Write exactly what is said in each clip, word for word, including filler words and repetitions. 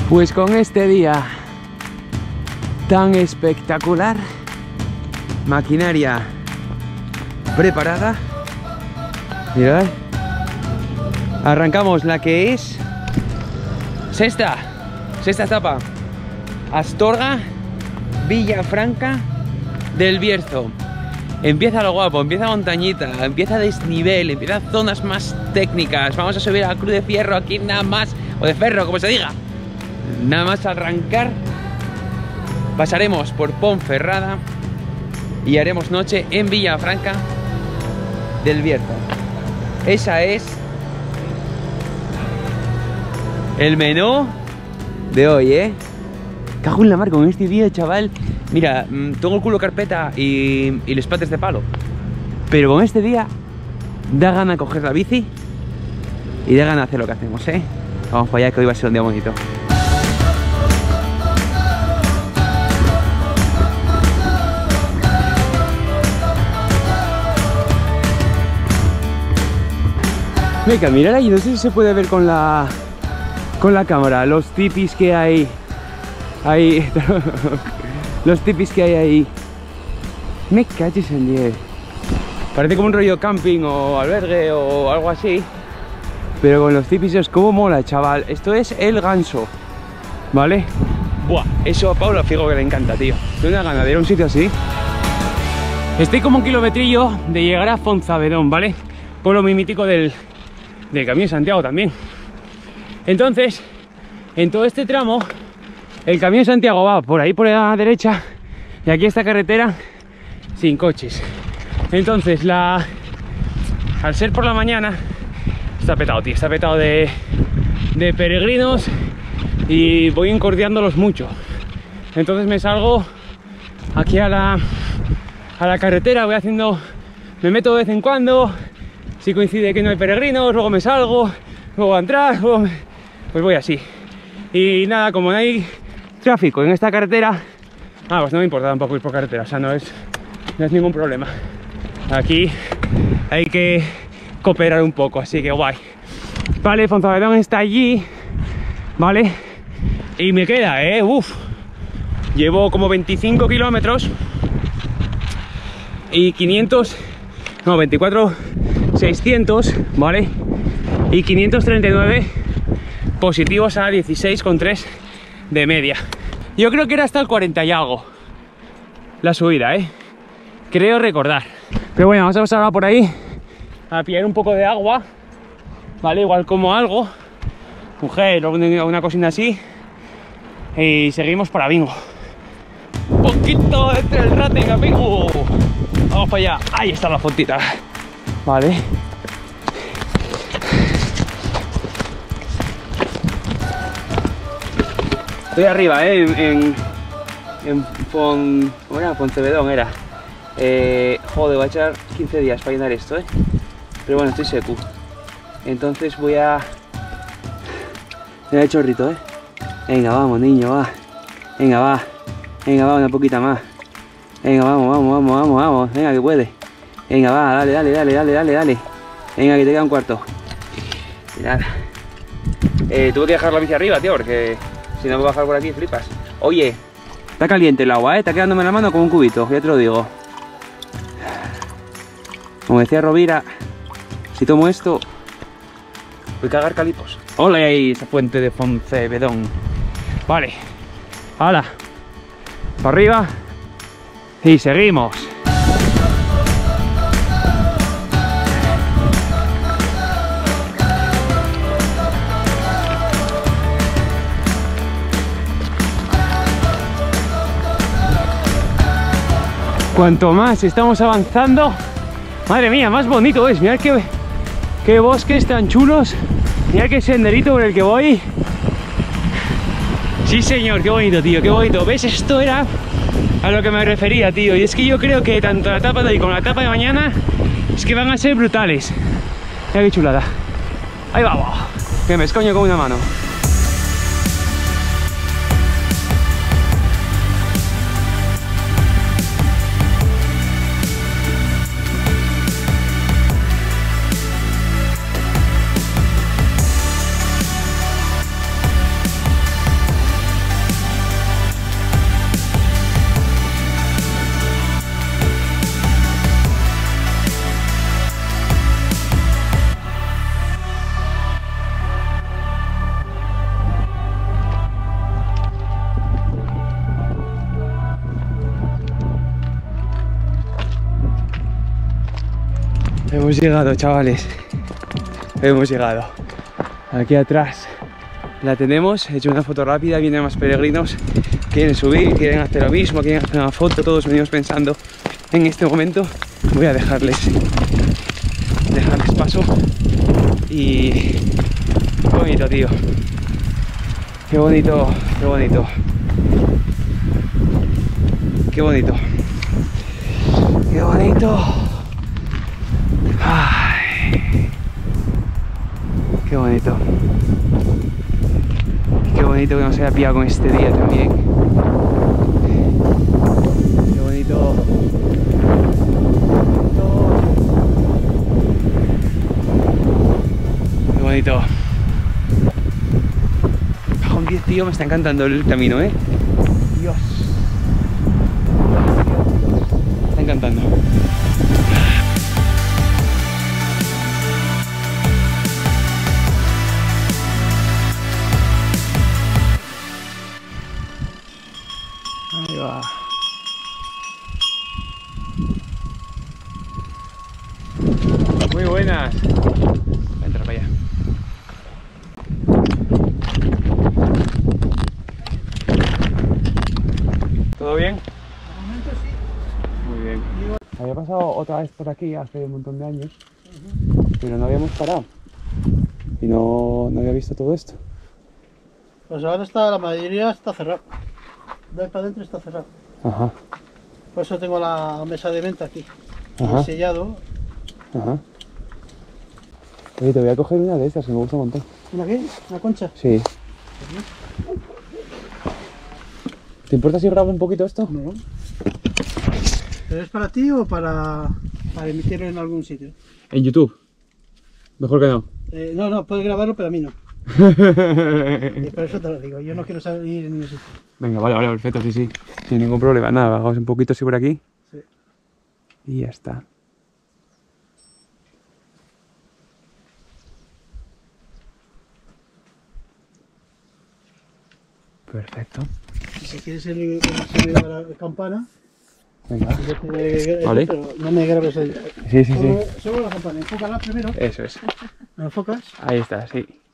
Pues con este día tan espectacular, maquinaria preparada, mirad, arrancamos la que es sexta, sexta etapa, Astorga, Villafranca del Bierzo. Empieza lo guapo, empieza montañita, empieza desnivel, empieza zonas más técnicas. Vamos a subir a la Cruz de Fierro aquí nada más, o de Ferro, como se diga. Nada más arrancar, pasaremos por Ponferrada y haremos noche en Villafranca del Bierzo. Esa es el menú de hoy, ¿eh? Cago en la mar con este día, chaval. Mira, tengo el culo carpeta y, y los pates de palo, pero con este día da gana coger la bici y da gana hacer lo que hacemos, ¿eh? Vamos para allá, que hoy va a ser un día bonito. Venga, mirad ahí, no sé si se puede ver con la con la cámara los tipis que hay ahí. Los tipis que hay ahí. Me caches en diez. Parece como un rollo camping o albergue o algo así, pero con los tipis es como mola, chaval. Esto es el Ganso, ¿vale? Buah, eso a Paula fijo que le encanta, tío. Tengo una gana de ir a un sitio así. Estoy como un kilometrillo de llegar a Fonzavedón, ¿vale? Pueblo muy mítico del, del Camino de Santiago también. Entonces, en todo este tramo, el Camino de Santiago va por ahí por la derecha y aquí esta carretera sin coches. Entonces, la, al ser por la mañana, está petado, tío, está petado de, de peregrinos y voy encordiándolos mucho. Entonces me salgo aquí a la, a la carretera, voy haciendo, me meto de vez en cuando, si coincide que no hay peregrinos, luego me salgo, luego a entrar, luego me, pues voy así. Y nada, como no hay tráfico en esta carretera, ah, pues no me importa tampoco ir por carretera, o sea, no es, no es ningún problema. Aquí hay que cooperar un poco, así que guay. Vale, Fonzavedón está allí, vale, y me queda, eh, uff, llevo como veinticinco kilómetros y quinientos, no, veinticuatro, seiscientos, vale, y quinientos treinta y nueve positivos a dieciséis coma tres de media. Yo creo que era hasta el cuarenta y algo la subida, eh, creo recordar. Pero bueno, vamos a pasar ahora por ahí a pillar un poco de agua, vale, igual como algo, un gel o una cosina así, y seguimos para Bingo. Un poquito entre el Rating, amigo. Vamos para allá. Ahí está la fotita, vale. Estoy arriba, eh, en, en, en Fon, ¿cómo era? Fonzavedón era. Eh, joder, voy a echar quince días para llenar esto, eh. Pero bueno, estoy seco. Entonces voy a... Me da el chorrito, eh. Venga, vamos, niño, va. Venga, va. Venga, va, una poquita más. Venga, vamos, vamos, vamos, vamos, vamos. Venga, que puede. Venga, va, dale, dale, dale, dale, dale, dale. Venga, que te queda un cuarto. Mirad. Eh, tuve que dejar la bici arriba, tío, porque si no me voy a bajar por aquí, flipas. Oye, está caliente el agua, eh. Está quedándome en la mano como un cubito, ya te lo digo. Como decía Rovira, si tomo esto, voy a cagar calipos. ¡Hola ahí! Esa fuente de Fonzavedón. Vale. ¡Hala! Para arriba. Y seguimos. Cuanto más estamos avanzando, madre mía, más bonito es. Mirad qué, qué bosques tan chulos. Mirad qué senderito por el que voy. Sí señor, qué bonito, tío, qué bonito. ¿Ves? Esto era a lo que me refería, tío. Y es que yo creo que tanto la etapa de hoy como la etapa de mañana es que van a ser brutales. Mirad qué chulada. Ahí vamos, que me escoño con una mano. Hemos llegado, chavales. Hemos llegado. Aquí atrás la tenemos. He hecho una foto rápida. Vienen más peregrinos. Quieren subir, quieren hacer lo mismo, quieren hacer una foto. Todos venimos pensando en este momento. Voy a dejarles, dejarles paso. Y qué bonito, tío. Qué bonito, qué bonito. Qué bonito. Qué bonito. Ay. Qué bonito. Qué bonito que nos haya pillado con este día también. Qué bonito. Qué bonito. Bajo un diez, tío, me está encantando el camino, ¿eh? Dios. Me está encantando. Ahí va. Muy buenas. Entra para allá. ¿Todo bien? De momento sí. Muy bien. Había pasado otra vez por aquí hace un montón de años, uh-huh. pero no habíamos parado y no, no había visto todo esto. Pues ahora está, la mayoría está cerrado. De ahí para adentro está cerrado. Ajá. Por eso tengo la mesa de venta aquí. Ajá. Y sellado. Ajá. Oye, te voy a coger una de estas que me gusta un montón. ¿Una qué? ¿Una concha? Sí. ¿Te importa si grabo un poquito esto? No. ¿Pero es para ti o para, para emitirlo en algún sitio? En YouTube. Mejor que no. Eh, no, no, puedes grabarlo, pero a mí no. Y por eso te lo digo, yo no quiero salir en ningún sitio. Venga, vale, vale, perfecto, sí, sí. Sin ningún problema. Nada, bajamos un poquito así por aquí. Sí. Y ya está. Perfecto. Y si quieres el sonido de la campana, venga. Te, vale. Pero no me grabes el... Sí, sí, sí. Solo, solo la campana, enfócala primero. Eso es. ¿Me enfocas? Ahí está, sí. Perfecto.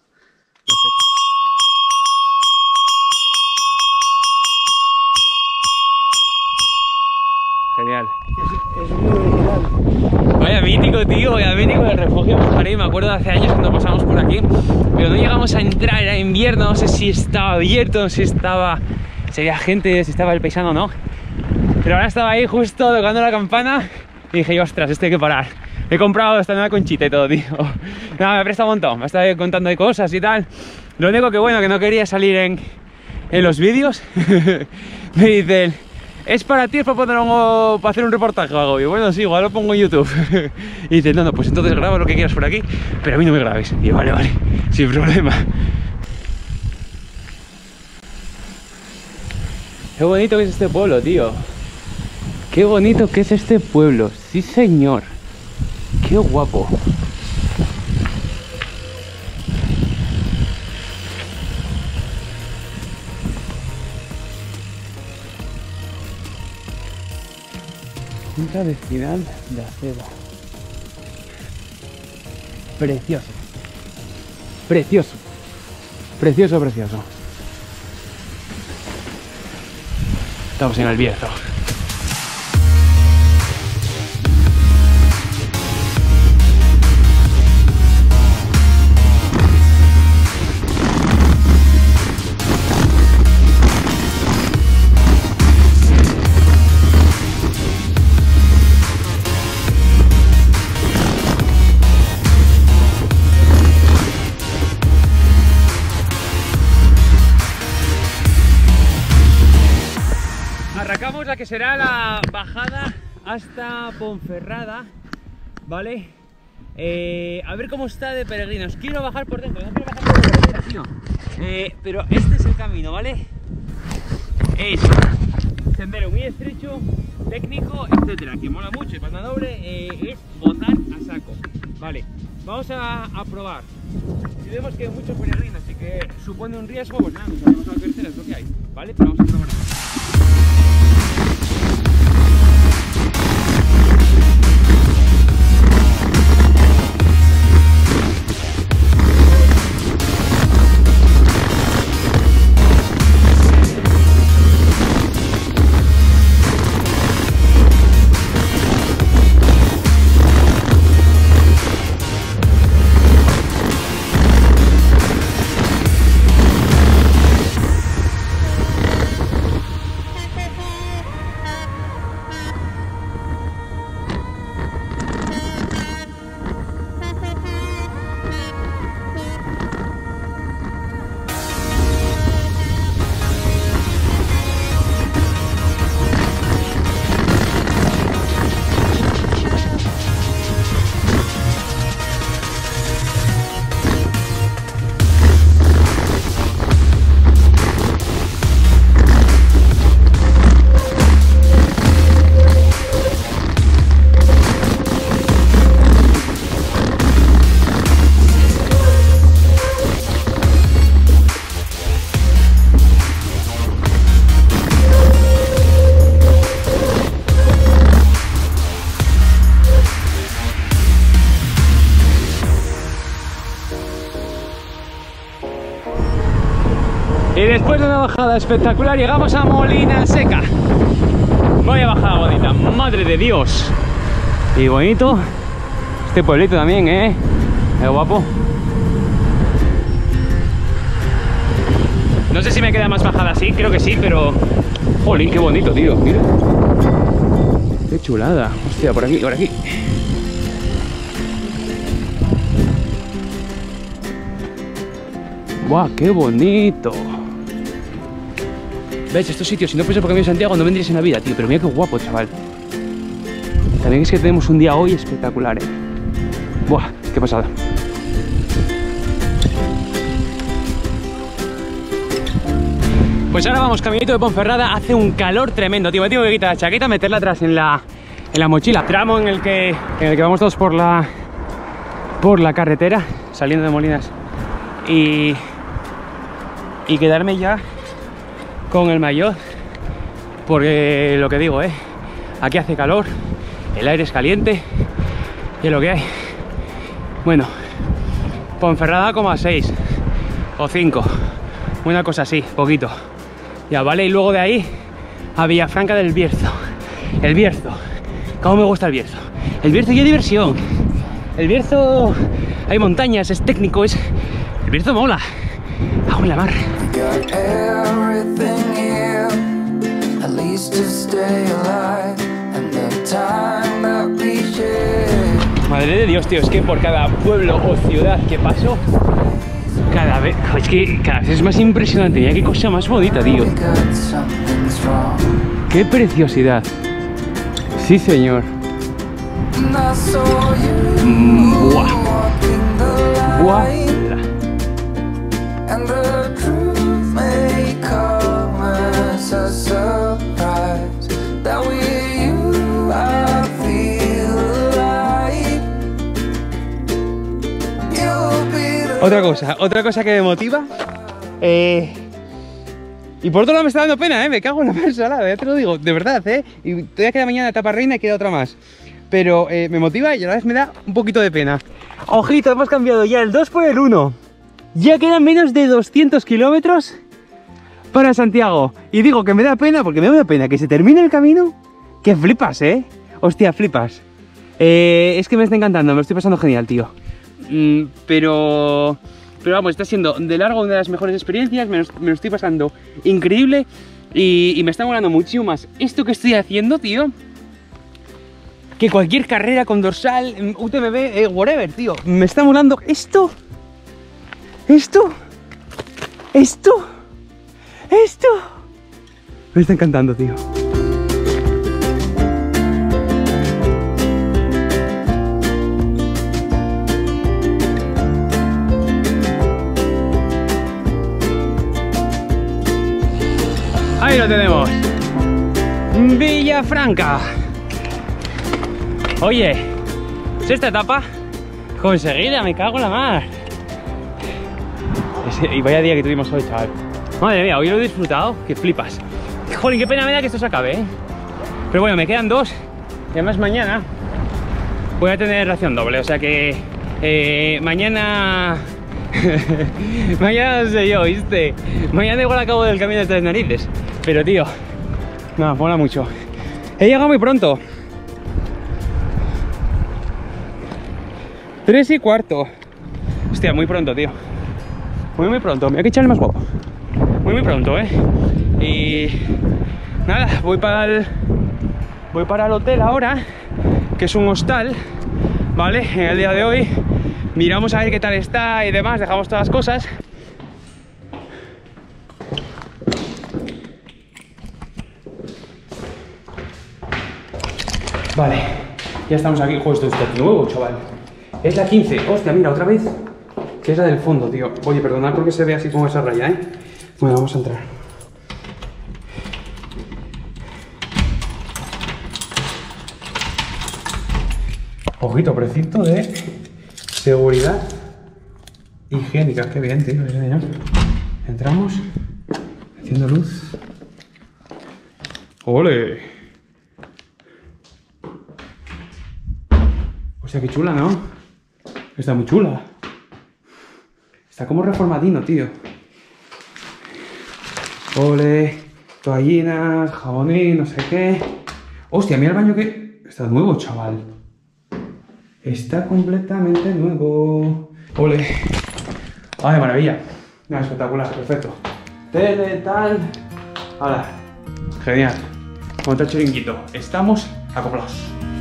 Genial. Es, es muy original. Vaya mítico, tío, vaya mítico el refugio Mojaré. Me acuerdo de hace años cuando pasamos por aquí, pero no llegamos a entrar, era invierno, no sé si estaba abierto, no sé si estaba, si había gente, si estaba el paisano o no. Pero ahora estaba ahí justo tocando la campana y dije, ostras, esto hay que parar. He comprado esta nueva conchita y todo, tío. Nada, me presta un montón, me está contando de cosas y tal. Lo único que bueno, que no quería salir en, en los vídeos. Me dicen, es para ti, es para, poner un, para hacer un reportaje o algo. Y bueno, sí, igual lo pongo en YouTube. Y dice, no, no, pues entonces graba lo que quieras por aquí, pero a mí no me grabes. Y yo, vale, vale, sin problema. Qué bonito que es este pueblo, tío. Qué bonito que es este pueblo. Sí, señor. Qué guapo. Junta vecinal de Aceba. Precioso. Precioso. Precioso, precioso. Estamos en el Bierzo. Arrancamos la que será la bajada hasta Ponferrada, ¿vale? Eh, a ver cómo está de peregrinos. Quiero bajar por dentro, no quiero bajar por dentro, tío. Eh, pero este es el camino, ¿vale? Es sendero muy estrecho, técnico, etcétera, que mola mucho, espalda doble, eh, es botar a saco, ¿vale? Vamos a, a probar. Si vemos que hay muchos peregrinos y que supone un riesgo, pues nada, nos salimos a la tercera, es lo que hay, ¿vale? Pero vamos a probar. Y después de una bajada espectacular llegamos a Molina Seca. Vaya bajada bonita, madre de Dios. Y bonito este pueblito también, ¿eh? Es guapo. No sé si me queda más bajada así, creo que sí, pero... Jolín, qué bonito, tío, mira. Qué chulada. Hostia, por aquí, por aquí. ¡Buah, qué bonito! ¿Ves? Estos sitios, si no fuese porque me Santiago, no vendrías en la vida, tío. Pero mira qué guapo, chaval. También es que tenemos un día hoy espectacular, ¿eh? ¡Buah, qué pasada! Pues ahora vamos, caminito de Ponferrada. Hace un calor tremendo, tío. Me tengo que quitar la chaqueta, meterla atrás en la, en la mochila. Tramo en el que, en el que vamos todos por la, por la carretera, saliendo de Molinas. Y... y quedarme ya con el maillot, porque lo que digo, eh, aquí hace calor, el aire es caliente y es lo que hay. Bueno, Ponferrada como a seis o cinco, una cosa así, poquito, ya vale. Y luego de ahí a Villafranca del Bierzo. El Bierzo, cómo me gusta el Bierzo. El Bierzo y hay diversión. El Bierzo, hay montañas, es técnico, es... el Bierzo mola. Aún la mar. Madre de Dios, tío, es que por cada pueblo o ciudad que paso, cada vez, es que cada vez es más impresionante. Mira qué cosa más bonita, tío. Qué preciosidad. Sí, señor. Mm, buah. Buah. Otra cosa, otra cosa que me motiva, eh, y por otro lado me está dando pena, eh, me cago en la ensalada, ya te lo digo, de verdad, eh, y todavía queda mañana etapa reina y queda otra más, pero eh, me motiva y a la vez me da un poquito de pena. Ojito, hemos cambiado ya el dos por el uno, ya quedan menos de doscientos kilómetros para Santiago, y digo que me da pena porque me da pena que se termine el camino, que flipas, eh, hostia, flipas, eh, es que me está encantando, me lo estoy pasando genial, tío. Mm, pero, pero vamos, está siendo de largo una de las mejores experiencias, me lo, me lo estoy pasando increíble y, y me está molando muchísimo más esto que estoy haciendo, tío, que cualquier carrera con dorsal, U T M B, eh, whatever, tío. Me está molando esto, esto, esto, esto. Me está encantando, tío. Ahí lo tenemos, Villafranca. Oye, sexta etapa conseguida, me cago en la mar. Ese, y vaya día que tuvimos hoy, chaval. Madre mía, hoy lo he disfrutado, que flipas. Jolín, qué pena me da que esto se acabe, ¿eh? Pero bueno, me quedan dos. Y además mañana voy a tener ración doble, o sea que eh, mañana... mañana no sé yo, ¿viste? Mañana igual acabo del camino de Tres Narices. Pero tío, no, mola mucho. He llegado muy pronto. Tres y cuarto. Hostia, muy pronto, tío. Muy, muy pronto. Me hay que echarle más guapo. Muy, muy pronto, ¿eh? Y... nada, voy para el... voy para el hotel ahora, que es un hostal, ¿vale? En el día de hoy miramos a ver qué tal está y demás, dejamos todas las cosas. Vale, ya estamos aquí. Joder, esto está nuevo, chaval. Es la quince. Hostia, mira, otra vez. Que es la del fondo, tío. Oye, perdonad porque se ve así como esa raya, ¿eh? Bueno, vamos a entrar. Ojito, precinto de seguridad higiénica. Qué bien, tío. Qué bien. Entramos. Haciendo luz. ¡Ole! O sea, qué chula, ¿no? Está muy chula. Está como reformadino, tío. Ole, toallinas, jabonín, no sé qué. Hostia, mira el baño que... Está nuevo, chaval. Está completamente nuevo. Ole. Ay, maravilla. No, espectacular, perfecto. Tele, tal. Ahora. Genial. Monta el chiringuito. Estamos acoplados.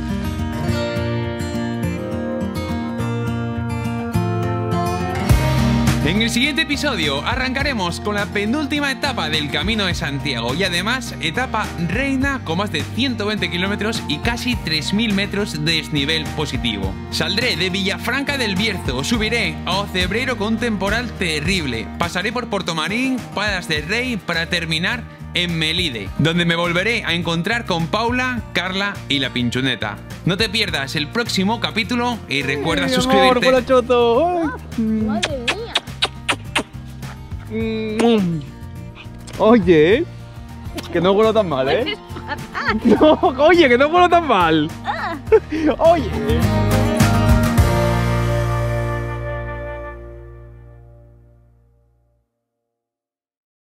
En el siguiente episodio arrancaremos con la penúltima etapa del Camino de Santiago y además etapa reina con más de ciento veinte kilómetros y casi tres mil metros de desnivel positivo. Saldré de Villafranca del Bierzo, subiré a Ocebreiro con un temporal terrible, pasaré por Portomarín, Palas del Rey para terminar en Melide, donde me volveré a encontrar con Paula, Carla y la Pinchuneta. No te pierdas el próximo capítulo y recuerda Mi suscribirte. amor, choto. Ay. Madre mía. Oye, que no huelo tan mal, ¿eh? No, oye, que no huelo tan mal. Oye.